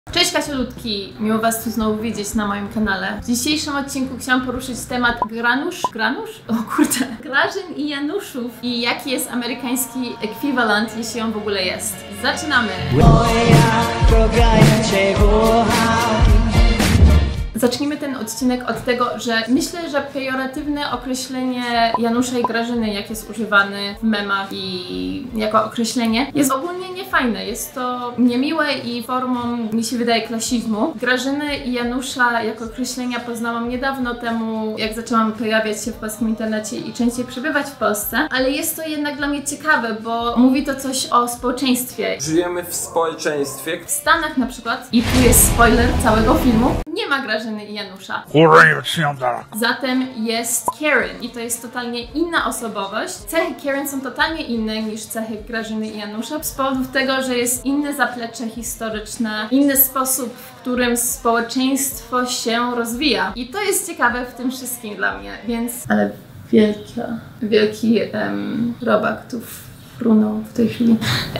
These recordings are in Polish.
Cześć Kasiolutki! Miło Was tu znowu widzieć na moim kanale. W dzisiejszym odcinku chciałam poruszyć temat Grażyn? O kurde. Grażyn i Januszów i jaki jest amerykański ekwiwalent, jeśli on w ogóle jest. Zaczynamy! Zacznijmy ten odcinek od tego, że myślę, że pejoratywne określenie Janusza i Grażyny, jak jest używane w memach i jako określenie, jest ogólnie niefajne. Jest to niemiłe i formą, mi się wydaje, klasizmu. Grażyny i Janusza jako określenia poznałam niedawno temu, jak zaczęłam pojawiać się w polskim internecie i częściej przebywać w Polsce, ale jest to jednak dla mnie ciekawe, bo mówi to coś o społeczeństwie. Żyjemy w społeczeństwie. W Stanach na przykład, i tu jest spoiler całego filmu, nie ma Grażyny i Janusza. Zatem jest Karen i to jest totalnie inna osobowość. Cechy Karen są totalnie inne niż cechy Grażyny i Janusza z powodu tego, że jest inne zaplecze historyczne, inny sposób, w którym społeczeństwo się rozwija. I to jest ciekawe w tym wszystkim dla mnie, więc... Ale wielki robak tu frunął w tej chwili.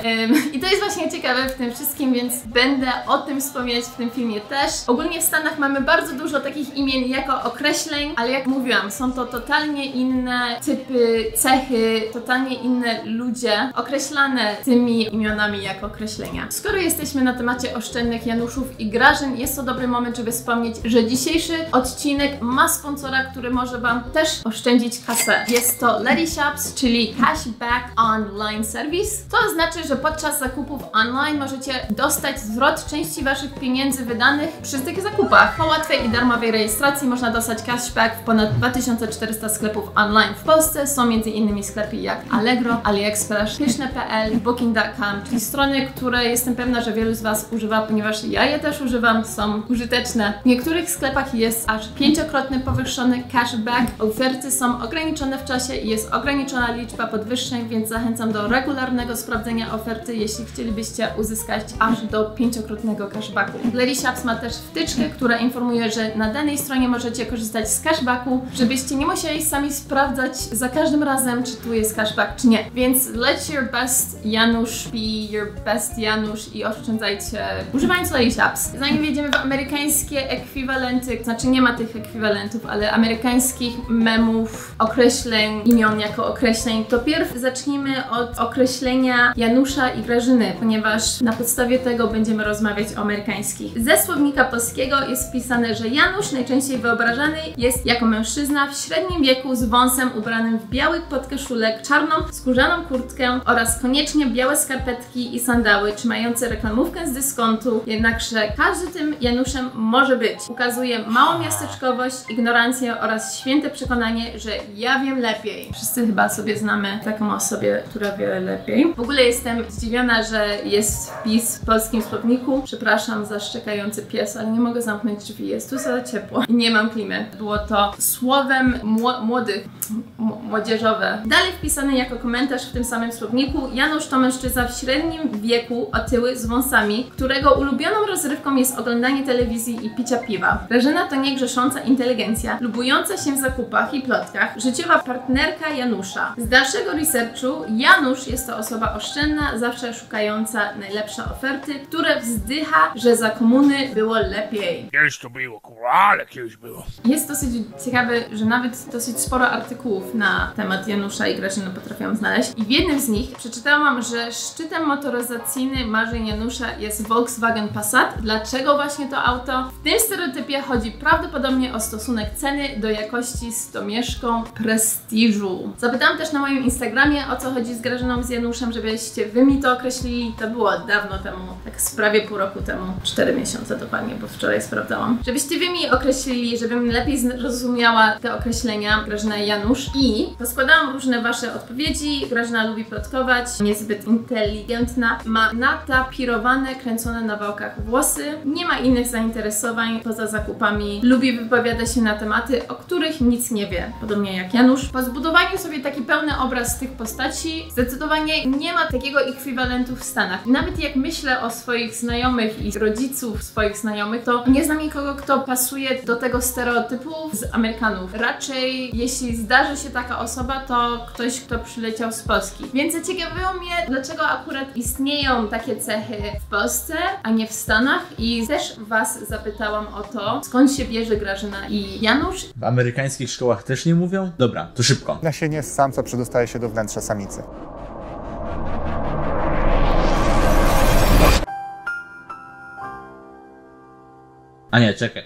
I to jest właśnie ciekawe w tym wszystkim, więc będę o tym wspominać w tym filmie też. Ogólnie w Stanach mamy bardzo dużo takich imion jako określeń, ale jak mówiłam, są to totalnie inne typy, cechy, totalnie inne ludzie określane tymi imionami jako określenia. Skoro jesteśmy na temacie oszczędnych Januszów i Grażyn, jest to dobry moment, żeby wspomnieć, że dzisiejszy odcinek ma sponsora, który może Wam też oszczędzić kasę. Jest to Letyshops, czyli Cashback Online Service. To oznacza, że podczas zakupów online możecie dostać zwrot części Waszych pieniędzy wydanych przy tych zakupach. Po łatwej i darmowej rejestracji można dostać cashback w ponad 2400 sklepów online w Polsce. Są m.in. sklepy jak Allegro, AliExpress, Pyszne.pl, Booking.com, czyli strony, które jestem pewna, że wielu z Was używa, ponieważ ja je też używam, są użyteczne. W niektórych sklepach jest aż 5-krotny powyższony cashback. Oferty są ograniczone w czasie i jest ograniczona liczba podwyższeń, więc zachęcam do regularnego sprawdzenia oferty, jeśli chcielibyście uzyskać aż do 5-krotnego cashbacku. Letyshops ma też wtyczkę, która informuje, że na danej stronie możecie korzystać z cashbacku, żebyście nie musieli sami sprawdzać za każdym razem, czy tu jest cashback, czy nie. Więc let your best Janusz be your best Janusz i oszczędzajcie używając Letyshops. Zanim wjedziemy w amerykańskie ekwiwalenty, znaczy nie ma tych ekwiwalentów, ale amerykańskich memów, określeń, imion jako określeń, to pierw zacznijmy od określenia Janusza i Grażyny, ponieważ na podstawie tego będziemy rozmawiać o amerykańskich. Ze słownika polskiego jest wpisane, że Janusz najczęściej wyobrażany jest jako mężczyzna w średnim wieku z wąsem ubranym w biały podkoszulek, czarną skórzaną kurtkę oraz koniecznie białe skarpetki i sandały trzymające reklamówkę z dyskontu, jednakże każdy tym Januszem może być. Ukazuje małą miasteczkowość, ignorancję oraz święte przekonanie, że ja wiem lepiej. Wszyscy chyba sobie znamy taką osobę, która wie lepiej. W ogóle jestem zdziwiona, że jest wpis w polskim słowniku. Przepraszam za szczekający pies, ale nie mogę zamknąć drzwi. Jest tu za ciepło i nie mam klimy. Było to słowem młodzieżowe. Dalej wpisany jako komentarz w tym samym słowniku. Janusz to mężczyzna w średnim wieku, otyły, z wąsami, którego ulubioną rozrywką jest oglądanie telewizji i picia piwa. Grażyna to niegrzesząca inteligencja, lubująca się w zakupach i plotkach, życiowa partnerka Janusza. Z dalszego researchu Janusz jest to osoba oszczędna, zawsze szukająca najlepsze oferty, które wzdycha, że za komuny było lepiej. Kiedyś to było, kurwa, ale kiedyś było. Jest dosyć ciekawe, że nawet dosyć sporo artykułów na temat Janusza i Grażyny potrafiłam znaleźć. I w jednym z nich przeczytałam, że szczytem motoryzacyjnym marzeń Janusza jest Volkswagen Passat. Dlaczego właśnie to auto? W tym stereotypie chodzi prawdopodobnie o stosunek ceny do jakości z domieszką prestiżu. Zapytałam też na moim Instagramie, o co chodzi z Grażyną, z Januszem, żebyście wy mi to określili. To było dawno temu, tak z prawie pół roku temu, 4 miesiące dokładnie, bo wczoraj sprawdzałam. Żebyście wy mi określili, żebym lepiej zrozumiała te określenia Grażyna i Janusz. I poskładałam różne wasze odpowiedzi. Grażyna lubi plotkować, niezbyt inteligentna, ma natapirowane, kręcone na wałkach włosy, nie ma innych zainteresowań poza zakupami, lubi wypowiadać się na tematy, o których nic nie wie, podobnie jak Janusz. Po zbudowaniu sobie taki pełny obraz tych postaci Zdecydowanie nie ma takiego ekwiwalentu w Stanach. Nawet jak myślę o swoich znajomych i rodziców swoich znajomych, to nie znam nikogo, kto pasuje do tego stereotypu z Amerykanów. Raczej, jeśli zdarzy się taka osoba, to ktoś, kto przyleciał z Polski. Więc zaciekawiło mnie, dlaczego akurat istnieją takie cechy w Polsce, a nie w Stanach, i też was zapytałam o to, skąd się bierze Grażyna i Janusz. W amerykańskich szkołach też nie mówią? Dobra, to szybko. Nasienie z samca przedostaje się do wnętrza samicy. A nie, czekaj.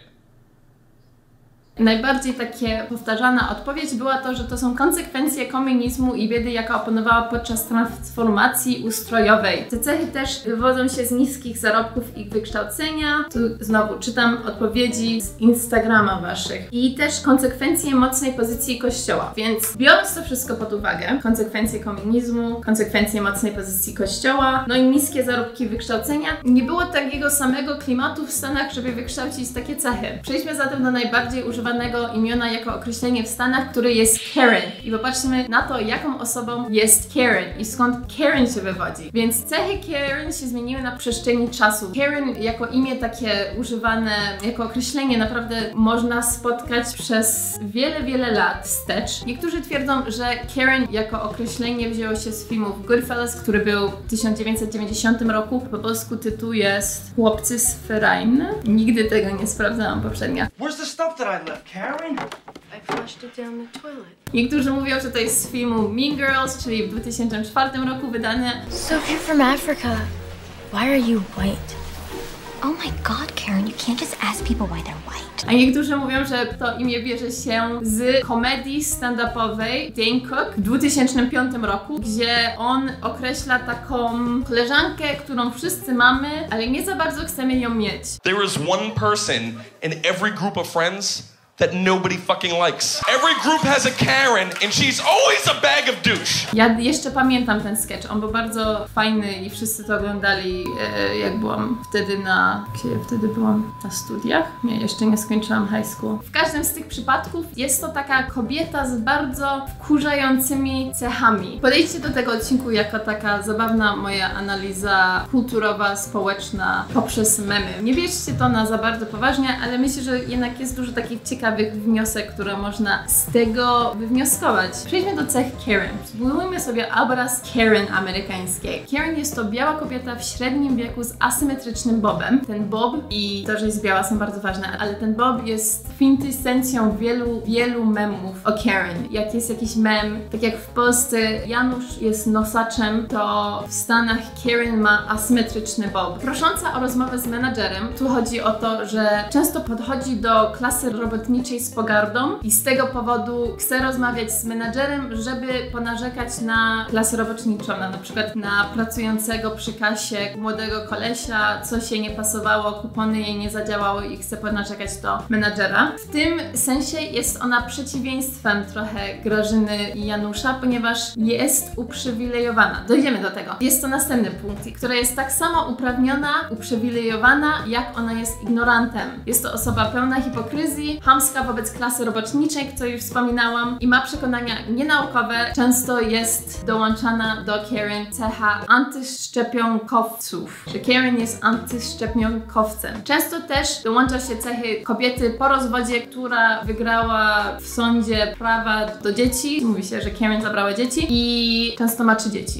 Najbardziej takie powtarzana odpowiedź była to, że to są konsekwencje komunizmu i biedy, jaka opanowała podczas transformacji ustrojowej. Te cechy też wywodzą się z niskich zarobków i wykształcenia. Tu znowu czytam odpowiedzi z Instagrama waszych. I też konsekwencje mocnej pozycji Kościoła. Więc biorąc to wszystko pod uwagę, konsekwencje komunizmu, konsekwencje mocnej pozycji Kościoła, no i niskie zarobki wykształcenia, nie było takiego samego klimatu w Stanach, żeby wykształcić takie cechy. Przejdźmy zatem do najbardziej używanego imiona jako określenie w Stanach, który jest Karen. I popatrzmy na to, jaką osobą jest Karen i skąd Karen się wywodzi. Więc cechy Karen się zmieniły na przestrzeni czasu. Karen jako imię takie używane, jako określenie naprawdę można spotkać przez wiele, wiele lat wstecz. Niektórzy twierdzą, że Karen jako określenie wzięło się z filmów Goodfellas, który był w 1990 roku. Po polsku tytuł jest Chłopcy z Ferajny. Nigdy tego nie sprawdzałam poprzednio. Where's the stuff that I left, Karen? I flushed it down the toilet. Niektórzy mówią, że to jest z filmu Mean Girls, czyli w 2004 roku wydane. So if you're from Africa, why are you white? Oh my god, Karen, you can't just ask people why they're white. A niektórzy mówią, że to imię bierze się z komedii stand-upowej Dane Cook w 2005 roku, gdzie on określa taką koleżankę, którą wszyscy mamy, ale nie za bardzo chcemy ją mieć. There is one person in every group of friends that nobody fucking likes. Every group has a Karen and she's always a bag of douche. Ja jeszcze pamiętam ten sketch, on był bardzo fajny i wszyscy to oglądali, jak byłam wtedy wtedy byłam na studiach. Nie, jeszcze nie skończyłam high school. W każdym z tych przypadków jest to taka kobieta z bardzo wkurzającymi cechami. Podejdźcie do tego odcinku jako taka zabawna moja analiza kulturowa, społeczna poprzez memy. Nie bierzcie to na za bardzo poważnie, ale myślę, że jednak jest dużo takich ciekawych wniosek, które można z tego wywnioskować. Przejdźmy do cech Karen. Zbudujmy sobie obraz Karen amerykańskiej. Karen jest to biała kobieta w średnim wieku z asymetrycznym bobem. Ten bob i to, że jest biała, są bardzo ważne, ale ten bob jest kwintesencją wielu memów o Karen. Jak jest jakiś mem, tak jak w Polsce Janusz jest nosaczem, to w Stanach Karen ma asymetryczny bob. Prosząca o rozmowę z menadżerem. Tu chodzi o to, że często podchodzi do klasy robotniczej z pogardą i z tego powodu chce rozmawiać z menadżerem, żeby ponarzekać na klasę robotniczą, na przykład na pracującego przy kasie młodego kolesia, co się nie pasowało, kupony jej nie zadziałały i chce ponarzekać do menadżera. W tym sensie jest ona przeciwieństwem trochę Grażyny i Janusza, ponieważ jest uprzywilejowana. Dojdziemy do tego. Jest to następny punkt, która jest tak samo uprawniona, uprzywilejowana, jak ona jest ignorantem. Jest to osoba pełna hipokryzji, chamska wobec klasy robotniczej, co już wspominałam, i ma przekonania nienaukowe. Często jest dołączana do Karen cecha antyszczepionkowców, że Karen jest antyszczepionkowcem. Często też dołącza się cechy kobiety po rozwodzie, która wygrała w sądzie prawa do dzieci. Mówi się, że Karen zabrała dzieci i często ma 3 dzieci.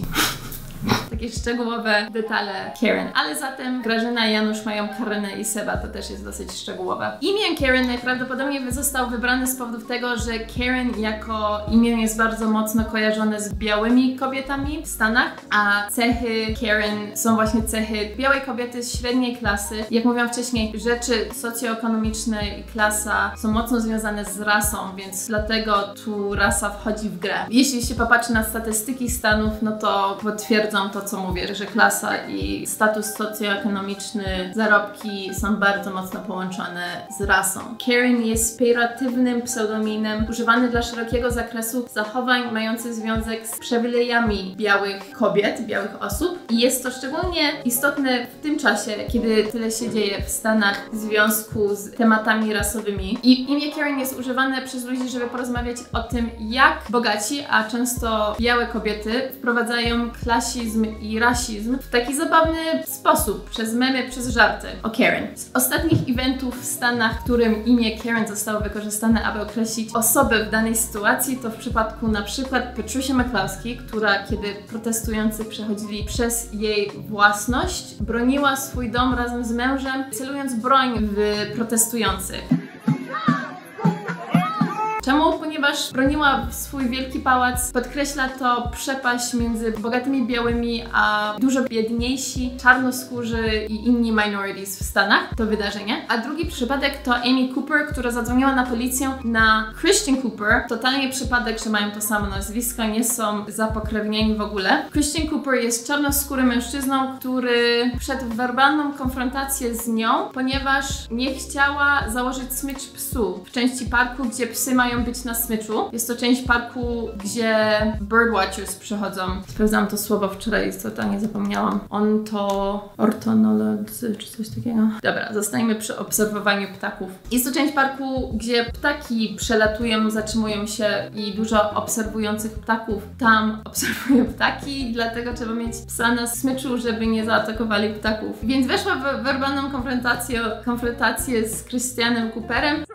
Takie szczegółowe detale Karen. Ale zatem Grażyna i Janusz mają Karenę i Seba, to też jest dosyć szczegółowe. Imię Karen najprawdopodobniej został wybrane z powodu tego, że Karen jako imię jest bardzo mocno kojarzone z białymi kobietami w Stanach, a cechy Karen są właśnie cechy białej kobiety z średniej klasy. Jak mówiłam wcześniej, rzeczy socjoekonomiczne i klasa są mocno związane z rasą, więc dlatego tu rasa wchodzi w grę. Jeśli się popatrzy na statystyki Stanów, no to potwierdzą to, co co mówię, że klasa i status socjoekonomiczny, zarobki są bardzo mocno połączone z rasą. Karen jest pejoratywnym pseudonimem używany dla szerokiego zakresu zachowań mających związek z przywilejami białych kobiet, białych osób i jest to szczególnie istotne w tym czasie, kiedy tyle się dzieje w Stanach w związku z tematami rasowymi. I imię Karen jest używane przez ludzi, żeby porozmawiać o tym, jak bogaci, a często białe kobiety wprowadzają klasizm i rasizm w taki zabawny sposób, przez memy, przez żarty o Karen. Z ostatnich eventów w Stanach, w którym imię Karen zostało wykorzystane, aby określić osobę w danej sytuacji, to w przypadku na przykład Patricia McCloskey, która kiedy protestujący przechodzili przez jej własność, broniła swój dom razem z mężem, celując broń w protestujących. Czemu? Ponieważ broniła swój wielki pałac, podkreśla to przepaść między bogatymi białymi, a dużo biedniejsi, czarnoskórzy i inni minorities w Stanach, to wydarzenie. A drugi przypadek to Amy Cooper, która zadzwoniła na policję na Christian Cooper. Totalnie przypadek, że mają to samo nazwisko, nie są zapokrewnieni w ogóle. Christian Cooper jest czarnoskórym mężczyzną, który wszedł w werbalną konfrontację z nią, ponieważ nie chciała założyć smycz psu w części parku, gdzie psy mają być na smyczu. Jest to część parku, gdzie birdwatchers przychodzą. Sprawdzałam to słowo wczoraj, totalnie zapomniałam. Ornitolodzy czy coś takiego. Dobra, zostańmy przy obserwowaniu ptaków. Jest to część parku, gdzie ptaki przelatują, zatrzymują się i dużo obserwujących ptaków tam obserwują ptaki, dlatego trzeba mieć psa na smyczu, żeby nie zaatakowali ptaków. Więc weszła w werbalną konfrontację z Christianem Cooperem.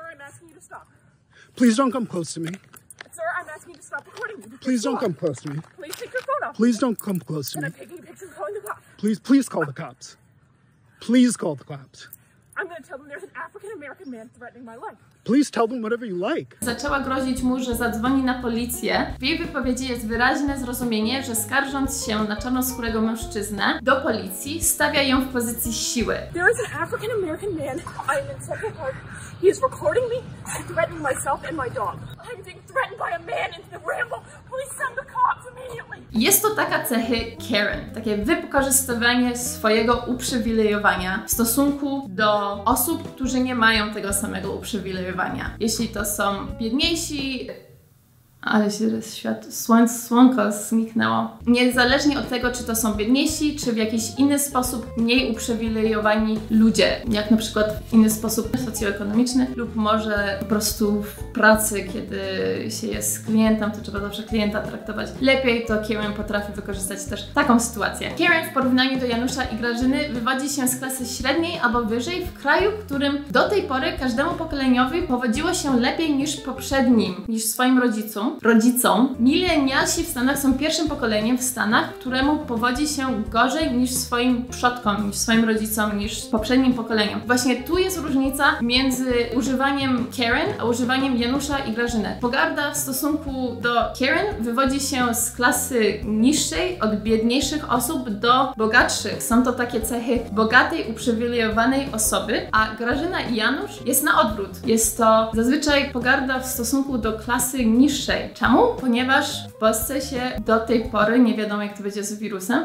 Please don't come close to me. Sir, I'm asking you to stop recording me. Please don't come close to me. Please take your phone off. Please don't come close to me. I'm taking pictures calling the cops. Please call the cops. Please call the cops. I'm going to tell them there's an African-American man threatening my life. Please tell them whatever you like. Zaczęła grozić mu, że zadzwoni na policję. W jej wypowiedzi jest wyraźne zrozumienie, że skarżąc się na czarnoskórego mężczyznę do policji, stawia ją w pozycji siły. There is an African-American man. I am in Central Park. He is recording me and threatening myself and my dog. I'm being threatened by a man in the ramble. Please send the cops immediately. Jest to taka cechy Karen, takie wykorzystywanie swojego uprzywilejowania w stosunku do osób, którzy nie mają tego samego uprzywilejowania. Jeśli to są biedniejsi, ale się słonko zniknęło. Niezależnie od tego, czy to są biedniejsi, czy w jakiś inny sposób mniej uprzywilejowani ludzie, jak na przykład w inny sposób socjoekonomiczny lub może po prostu w pracy, kiedy się jest klientem, to trzeba zawsze klienta traktować lepiej, to Karen potrafi wykorzystać też taką sytuację. Karen w porównaniu do Janusza i Grażyny wywodzi się z klasy średniej albo wyżej w kraju, w którym do tej pory każdemu pokoleniowi powodziło się lepiej niż poprzednim, niż swoim rodzicom. Milenialsi w Stanach są pierwszym pokoleniem w Stanach, któremu powodzi się gorzej niż swoim przodkom, niż swoim rodzicom, niż poprzednim pokoleniom. Właśnie tu jest różnica między używaniem Karen, a używaniem Janusza i Grażyny. Pogarda w stosunku do Karen wywodzi się z klasy niższej, od biedniejszych osób do bogatszych. Są to takie cechy bogatej, uprzywilejowanej osoby, a Grażyna i Janusz jest na odwrót. Jest to zazwyczaj pogarda w stosunku do klasy niższej. Czemu? Ponieważ w Polsce się do tej pory, nie wiadomo jak to będzie z wirusem.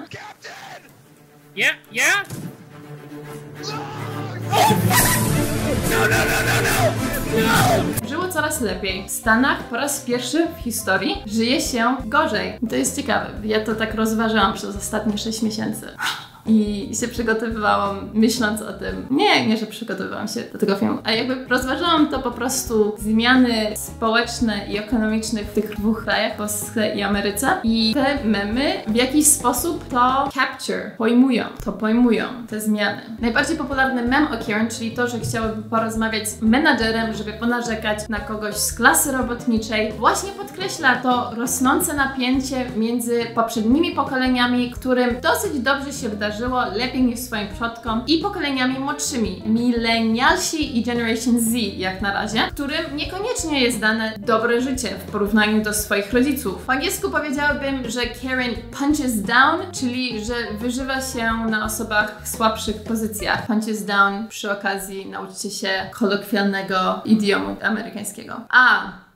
Żyło coraz lepiej. W Stanach po raz pierwszy w historii żyje się gorzej. I to jest ciekawe. Ja to tak rozważałam przez ostatnie 6 miesięcy. I się przygotowywałam myśląc o tym. Nie, że przygotowywałam się do tego filmu, a jakby rozważałam to po prostu zmiany społeczne i ekonomiczne w tych dwóch krajach, w Polsce i Ameryce. I te memy w jakiś sposób to pojmują te zmiany. Najbardziej popularny mem o Karen, czyli to, że chciałaby porozmawiać z menadżerem, żeby ponarzekać na kogoś z klasy robotniczej, właśnie podkreśla to rosnące napięcie między poprzednimi pokoleniami, którym dosyć dobrze się wydarzyło, lepiej niż swoim przodkom, i pokoleniami młodszymi, milenialsi i Generation Z jak na razie, którym niekoniecznie jest dane dobre życie w porównaniu do swoich rodziców. Po angielsku powiedziałabym, że Karen punches down, czyli że wyżywa się na osobach w słabszych pozycjach. Punches down, przy okazji nauczcie się kolokwialnego idiomu amerykańskiego.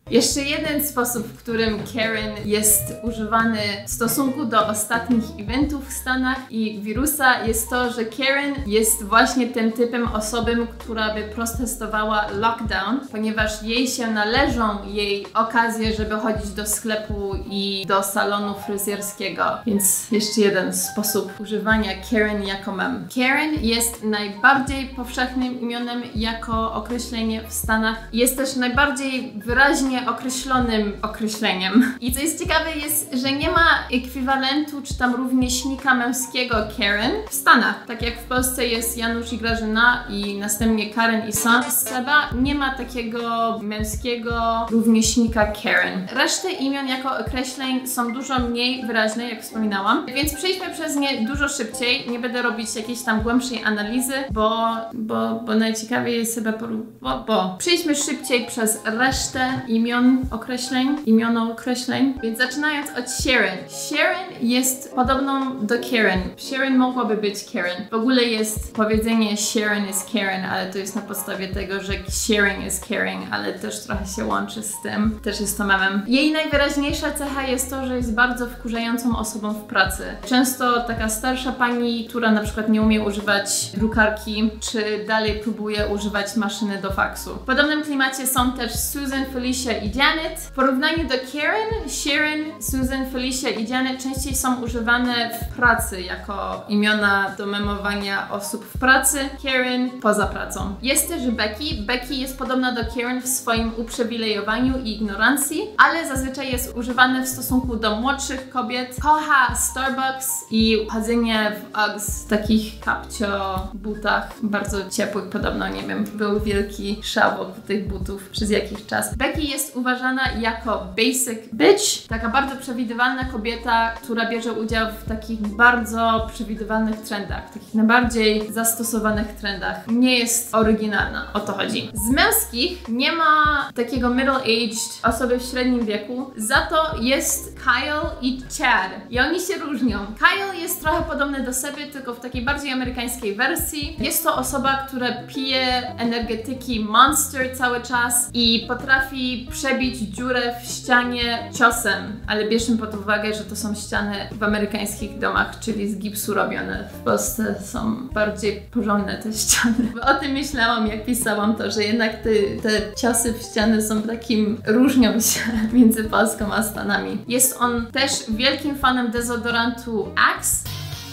Jeszcze jeden sposób, w którym Karen jest używany w stosunku do ostatnich eventów w Stanach i wirusa, jest to, że Karen jest właśnie tym typem osoby, która by protestowała lockdown, ponieważ jej się należą jej okazje, żeby chodzić do sklepu i do salonu fryzjerskiego. Więc jeszcze jeden sposób używania Karen jako mem. Karen jest najbardziej powszechnym imionem jako określenie w Stanach. Jest też najbardziej wyraźnie określonym określeniem. I co jest ciekawe jest, że nie ma ekwiwalentu czy tam rówieśnika męskiego Karen w Stanach. Tak jak w Polsce jest Janusz i Grażyna i następnie Karen i Seba, nie ma takiego męskiego rówieśnika Karen. Resztę imion jako określeń są dużo mniej wyraźne, jak wspominałam, więc przejdźmy przez nie dużo szybciej. Nie będę robić jakiejś tam głębszej analizy, bo najciekawiej jest sobie przejdźmy szybciej przez resztę imiono określeń. Więc zaczynając od Sharon. Sharon jest podobną do Karen. Sharon mogłaby być Karen. W ogóle jest powiedzenie Sharon is Karen, ale to jest na podstawie tego, że sharing is caring, ale też trochę się łączy z tym. Też jest to memem. Jej najwyraźniejsza cecha jest to, że jest bardzo wkurzającą osobą w pracy. Często taka starsza pani, która na przykład nie umie używać drukarki, czy dalej próbuje używać maszyny do faksu. W podobnym klimacie są też Susan, Felicia i Janet. W porównaniu do Karen, Sharon, Susan, Felicia i Janet częściej są używane w pracy jako imiona do memowania osób w pracy. Karen poza pracą. Jest też Becky. Becky jest podobna do Karen w swoim uprzywilejowaniu i ignorancji, ale zazwyczaj jest używane w stosunku do młodszych kobiet. Kocha Starbucks i chodzenie w Uggs, takich kapcio butach, bardzo ciepłych podobno, nie wiem, był wielki szał wokół tych butów przez jakiś czas. Becky jest uważana jako basic bitch, taka bardzo przewidywalna kobieta, która bierze udział w takich bardzo przewidywalnych trendach, takich najbardziej zastosowanych trendach. Nie jest oryginalna, o to chodzi. Z męskich nie ma takiego middle-aged osoby w średnim wieku, za to jest Kyle i Chad. I oni się różnią. Kyle jest trochę podobny do siebie, tylko w takiej bardziej amerykańskiej wersji. Jest to osoba, która pije energetyki Monster cały czas i potrafi przebić dziurę w ścianie ciosem, ale bierzmy pod uwagę, że to są ściany w amerykańskich domach, czyli z gipsu robione. W Polsce są bardziej porządne te ściany. O tym myślałam, jak pisałam to, że jednak te ciosy w ściany są takim, różnią się między Polską a Stanami. Jest on też wielkim fanem dezodorantu Axe.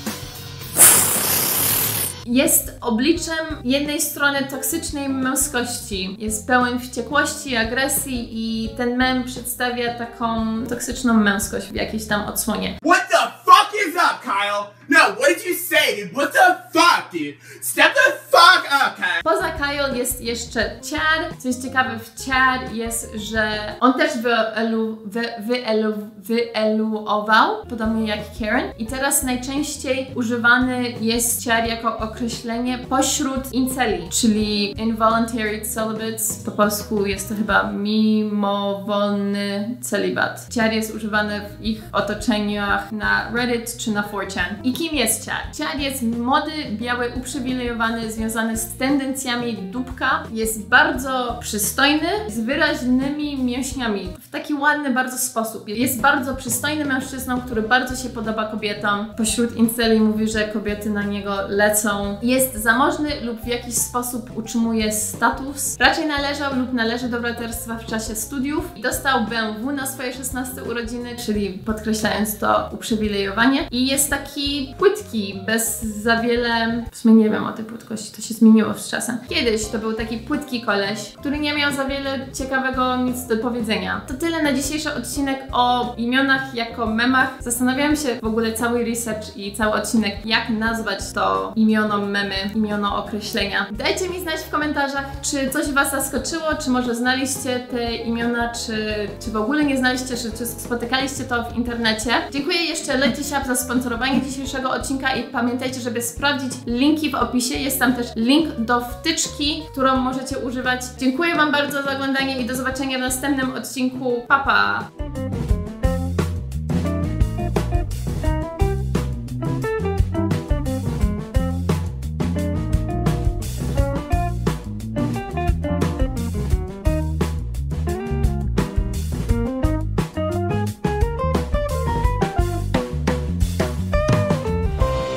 Jest obliczem jednej strony toksycznej męskości. Jest pełen wściekłości, agresji i ten mem przedstawia taką toksyczną męskość w jakiejś tam odsłonie. What the fuck is up, Kyle? No, what did you say, dude? What the fuck, dude? Step the fuck up, Kyle! Poza Kyle jest jeszcze Chad. Co jest ciekawe w Chad jest, że on też wyeluował, podobnie jak Karen. I teraz najczęściej używany jest Chad jako określenie pośród inceli, czyli involuntary celibates. Po polsku jest to chyba mimowolny celibat. Chad jest używany w ich otoczeniach na Reddit czy na 4chan. I kim jest Chad? Chad jest młody, biały, uprzywilejowany, związany z tendencjami dupka. Jest bardzo przystojny, z wyraźnymi mięśniami. W taki ładny bardzo sposób. Jest bardzo przystojnym mężczyzną, który bardzo się podoba kobietom. Pośród inceli mówi, że kobiety na niego lecą. Jest zamożny lub w jakiś sposób utrzymuje status. Raczej należał lub należy do braterstwa w czasie studiów. I dostał BMW na swoje 16 urodziny, czyli podkreślając to uprzywilejowanie. I jest taki płytki, bez za wiele... W sumie nie wiem o tej płytkości, to się zmieniło z czasem. Kiedyś to był taki płytki koleś, który nie miał za wiele ciekawego nic do powiedzenia. To tyle na dzisiejszy odcinek o imionach jako memach. Zastanawiałam się w ogóle cały research i cały odcinek, jak nazwać to imiono memy, imiono określenia. Dajcie mi znać w komentarzach, czy coś Was zaskoczyło, czy może znaliście te imiona, czy w ogóle nie znaliście, czy spotykaliście to w internecie. Dziękuję jeszcze Leci Siap za sponsorowanie dzisiejszego odcinka i pamiętajcie, żeby sprawdzić linki w opisie. Jest tam też link do wtyczki, którą możecie używać. Dziękuję Wam bardzo za oglądanie i do zobaczenia w następnym odcinku. Pa, pa!